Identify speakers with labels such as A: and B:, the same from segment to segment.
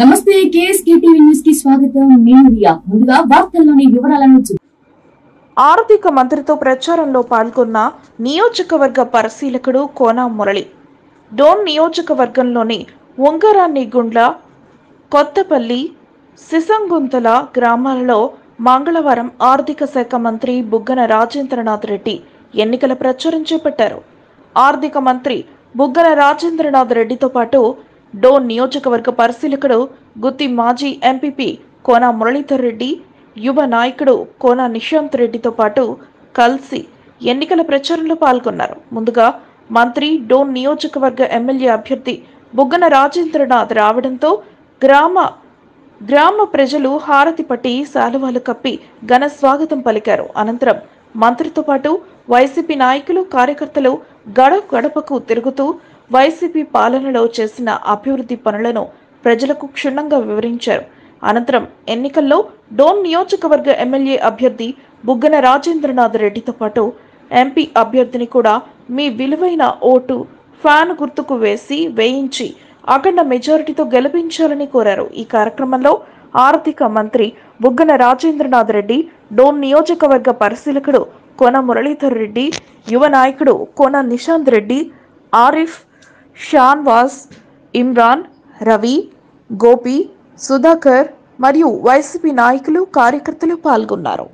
A: నమస్తే KSK TV news కి స్వాగతం. నేను రియా. ముందుగా వార్తల్లోని వివరాలను
B: ఆర్థిక మంత్రితో ప్రచారంలో పాల్గొన్న నియోజకవర్గ పరిశీలకుడు కోన మురళి. డోన్ నియోజకవర్గంలోని ఉంగరానిగుండ్ల, కొత్తపల్లి, సిసంగుంతల గ్రామాలలో మంగళవారం ఆర్థిక శాఖ మంత్రి బుగ్గన రాజేంద్రనాథ్ రెడ్డి ఎన్నికల ప్రచారం చేపట్టారు. ఆర్థిక మంత్రి బుగ్గన రాజేంద్రనాథ్ రెడ్డితో పాటు డోన్ నియోజకవర్గ పరిశీలకుడు గుత్తి మాజీ ఎంపీపీ కోన మురళీధర్ రెడ్డి, యువ నాయకుడు కోన నిశాంత్ రెడ్డితో పాటు కలిసి ఎన్నికల ప్రచారంలో పాల్గొన్నారు. ముందుగా మంత్రి డోన్ నియోజకవర్గ ఎమ్మెల్యే అభ్యర్థి బుగ్గన రాజేంద్రనాథ్ రావడంతో గ్రామ ప్రజలు హారతి పట్టి శాలువాలు కప్పి ఘన స్వాగతం పలికారు. అనంతరం మంత్రితో పాటు వైసీపీ నాయకులు, కార్యకర్తలు గడప గడపకు తిరుగుతూ వైసీపీ పాలనలో చేసిన అభివృద్ధి పనులను ప్రజలకు క్షుణ్ణంగా వివరించారు. అనంతరం ఎన్నికల్లో డోన్ నియోజకవర్గ ఎమ్మెల్యే అభ్యర్థి బుగ్గన రాజేంద్రనాథ్ రెడ్డితో పాటు ఎంపీ అభ్యర్థిని కూడా మీ విలువైన ఓటు ఫ్యాన్ గుర్తుకు వేయించి అఖండ మెజారిటీతో గెలిపించాలని కోరారు. ఈ కార్యక్రమంలో ఆర్థిక మంత్రి బుగ్గన రాజేంద్రనాథ్ రెడ్డి, డోన్ నియోజకవర్గ పరిశీలకుడు కోన మురళీధర్ రెడ్డి, యువ నాయకుడు కోన నిశాంత్ రెడ్డి, ఆరిఫ్, షాన్వాస్, ఇమ్రాన్, రవి, గోపి, సుధాకర్ మరియు వైసీపీ నాయకులు, కార్యకర్తలు పాల్గొన్నారు.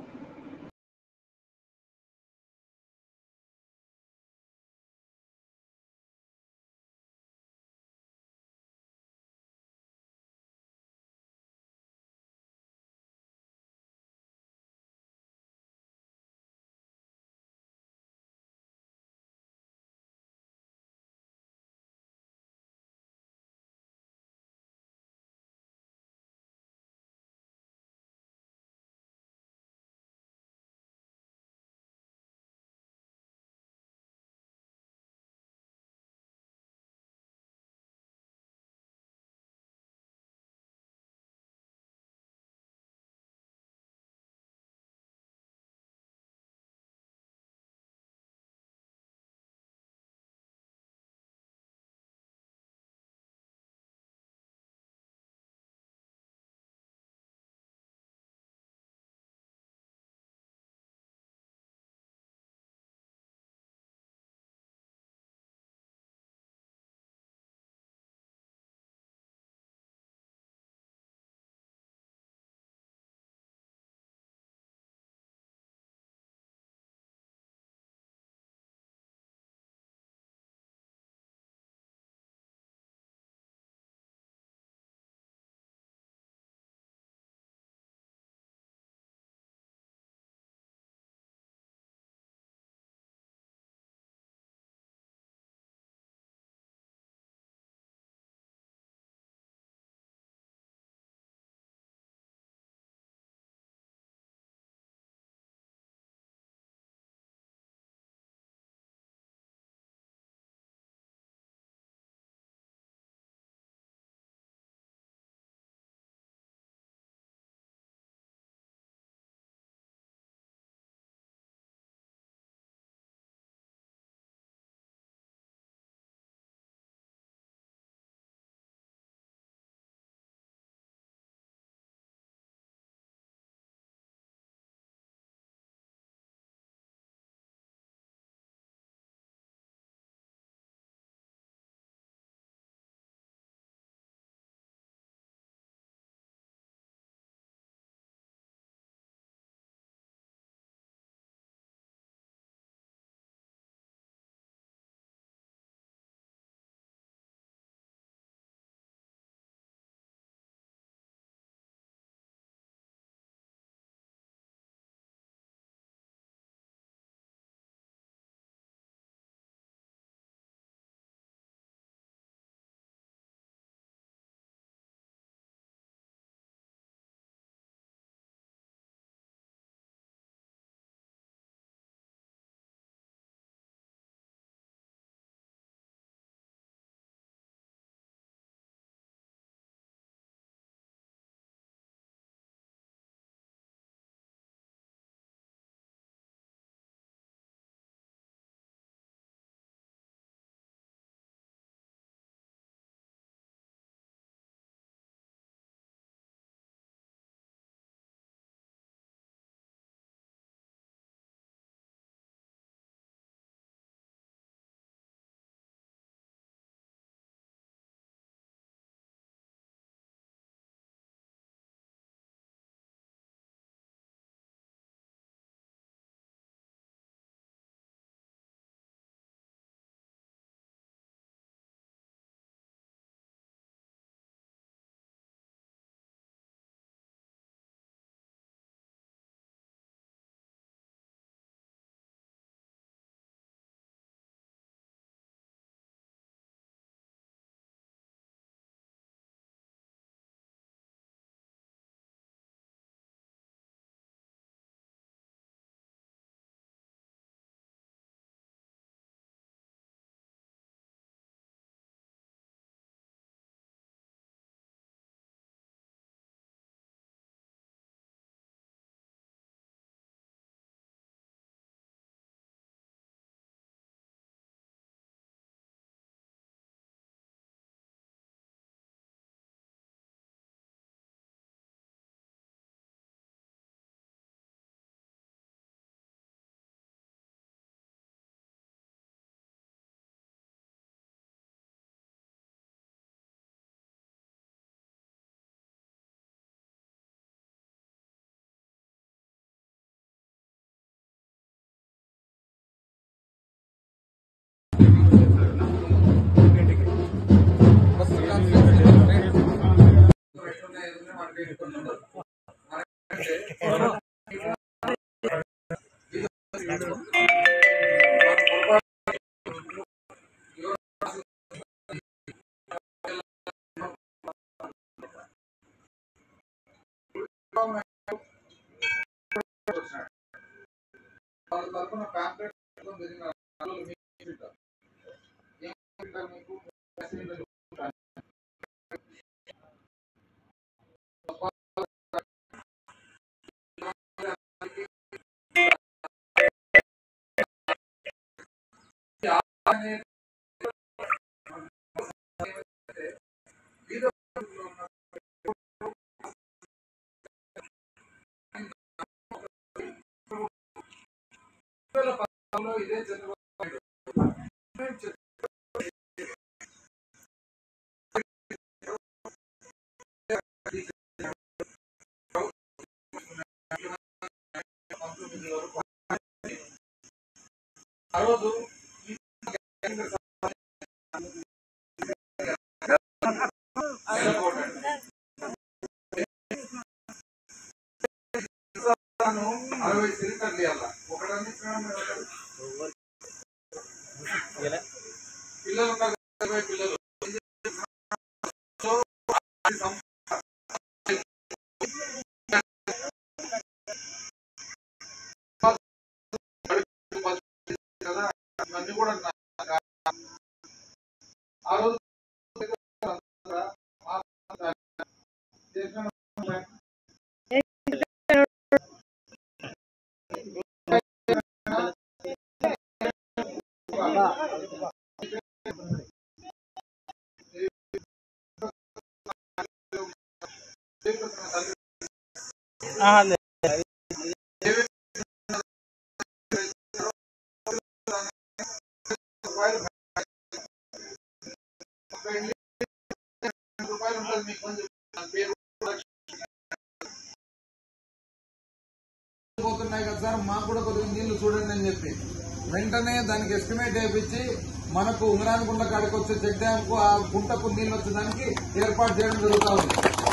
C: మాకు కూడా కొద్దిగా నీళ్లు చూడండి అని చెప్పి వెంటనే దానికి ఎస్టిమేట్ వేయించి మనకు ఉంగరానిగుండ కాడికి వచ్చే చెక్ డ్యామ్ కు ఆ గుంటకు నీళ్లు వచ్చేదానికి ఏర్పాటు చేయడం జరుగుతా ఉంది.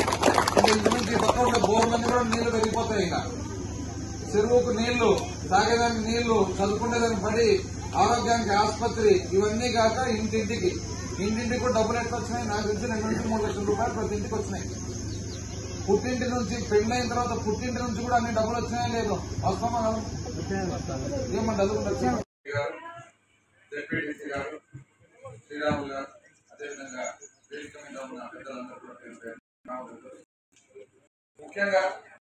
C: ఇంటి పక్క ఉండే బోర్లన్నీ కూడా నీళ్లు పెరిగిపోతాయి. ఇక చెరువుకు నీళ్లు, తాగేదానికి నీళ్లు, చదువుకునేదానికి పడి, ఆరోగ్యానికి ఆసుపత్రి, ఇవన్నీ కాక ఇంటింటికి కూడా డబ్బులు ఎట్లా వచ్చినాయి? నాకు తెలిసి 2 నుంచి 3 లక్షల రూపాయలు ప్రతి ఇంటికి వచ్చినాయి. పుట్టింటి నుంచి పెళ్ళైన తర్వాత పుట్టింటి నుంచి కూడా అన్ని డబ్బులు వచ్చినాయో లేదు? వస్తామా? ఏమన్నా డబ్బులు వచ్చాయి? శ్రీరాములు గారు, అదేవిధంగా వేదిక మీద ఉన్న పెద్దలందరూ కూడా ముఖ్యంగా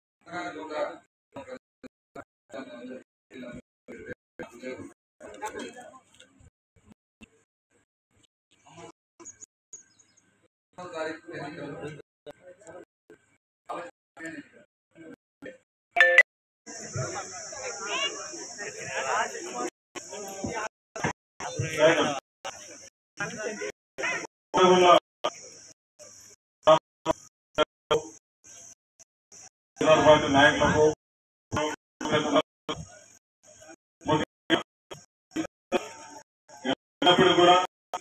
C: నాయకులకు కూడా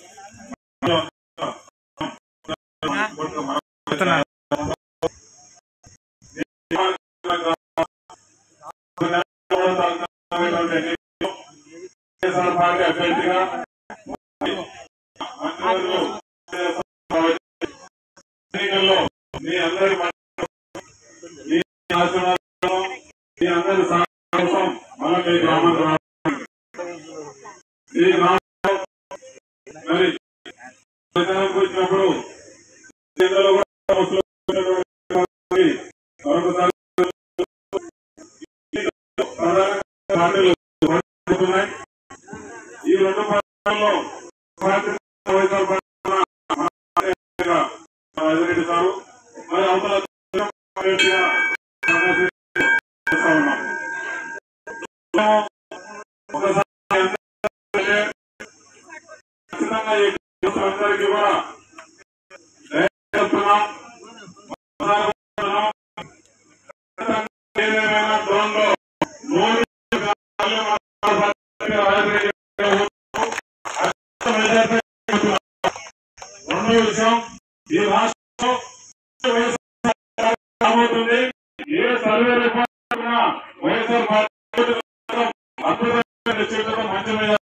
C: ఎన్నికల్లో మీ అందరి కోసం మనకి గ్రామం మరి వచ్చినప్పుడు ఈ 2 పార్టీల్లో సారు మరి అవతల అందరికీ కూడా ఏదేమైనా డ్రోన్లో
D: విషయం ఈ రాష్ట్రంలో రాబోతుంది. ఏ సర్వే రిపోర్ట్ వైఎస్ఆర్ అద్భుతమైన నిశ్చిత మంచి మీద